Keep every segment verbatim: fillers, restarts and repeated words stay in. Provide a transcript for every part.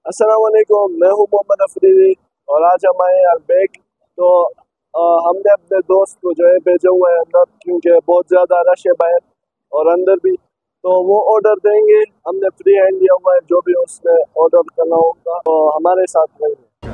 अस्सलाम वालेकुम, मैं हूं मोहम्मद अफरीदी और आज हम आए हैं अल्बेक। तो आ, हमने अपने दोस्त को जो है भेजा हुआ है अंदर, क्योंकि बहुत ज़्यादा रश है बाहर और अंदर भी। तो वो ऑर्डर देंगे, हमने फ्री हैंड लिया हुआ है, जो भी उसमें ऑर्डर करना होगा तो हमारे साथ रहेंगे।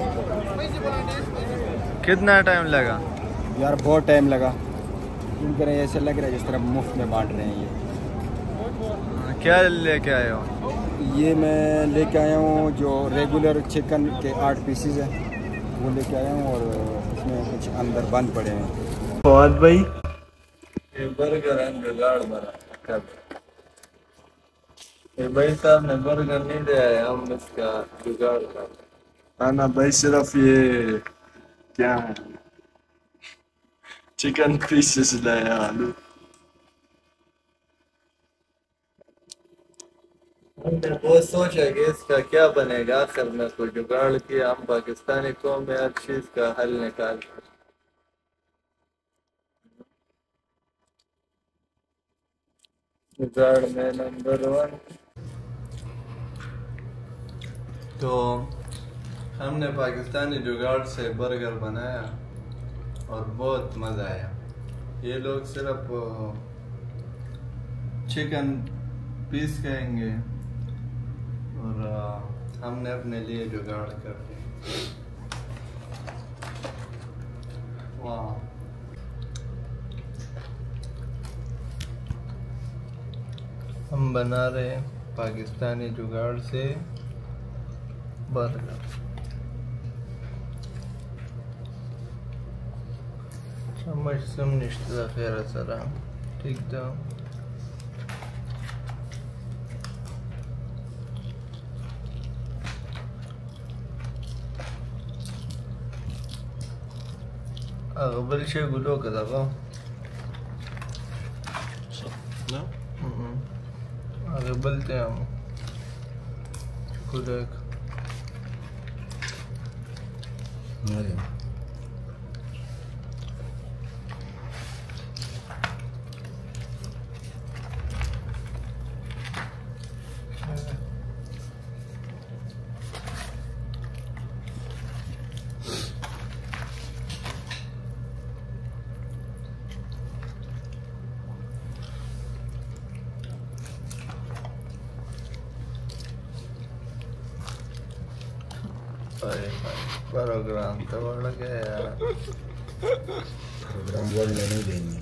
कितना टाइम लगा यार? बहुत टाइम लगा, क्योंकि ऐसे लग रहा है जिस तरह मुफ्त में बांट रहे हैं। ये क्या लेके आए हो? ये मैं लेके आया हूँ जो रेगुलर चिकन के आठ पीसीज हैं, वो लेके आया हूँ और इसमें कुछ अंदर बंद पड़े हैं। फौद भाई, ये बर्गर जुगाड़ बना। ये भाई साहब ने बर्गर नहीं दिया है, हम इसका जुगाड़ कर। खाना भाई सिर्फ ये क्या है, चिकन पीसेस लाया आलू। हमने बहुत सोचा कि इसका क्या बनेगा, आखिर में कोई जुगाड़ किया। हम पाकिस्तानी कौम में हर चीज का हल निकाल। जुगाड़ में नंबर वन। तो हमने पाकिस्तानी जुगाड़ से बर्गर बनाया और बहुत मज़ा आया। ये लोग सिर्फ चिकन पीस कहेंगे और हमने अपने लिए जुगाड़ कर दिया। वाह, हम बना रहे हैं पाकिस्तानी जुगाड़ से बर्गर। समझ निश्चित खैर सरा ठीक था। قبل شيء يقولوا كذا غا لا قبلت يا عم كذاك प्रोग्राम तो बढ़ गया यार। प्रोग्राम बढ़ने नहीं देंगे।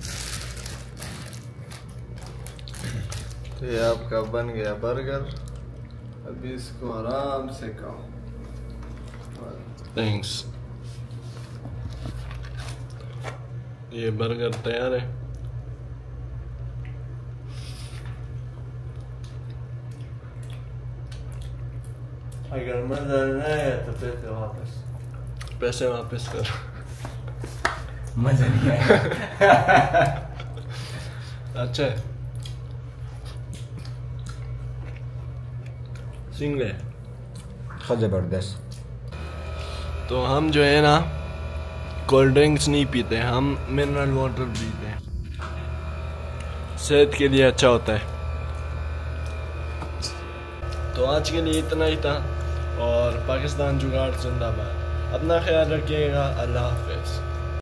तो ये आपका बन गया बर्गर, अभी इसको आराम से खाओ। थैंक्स। ये बर्गर तैयार है। अगर मजा नहीं आया तो पैसे वापस पैसे वापस कर। मजा नहीं आया। अच्छा है, सिंगल है जबरदस्त। तो हम जो है ना कोल्ड ड्रिंक्स नहीं पीते, हम मिनरल वाटर पीते हैं, सेहत के लिए अच्छा होता है। तो आज के लिए इतना ही था और पाकिस्तान जुगाड़ जिंदाबाद। अपना ख्याल रखिएगा। अल्लाह हाफिज़।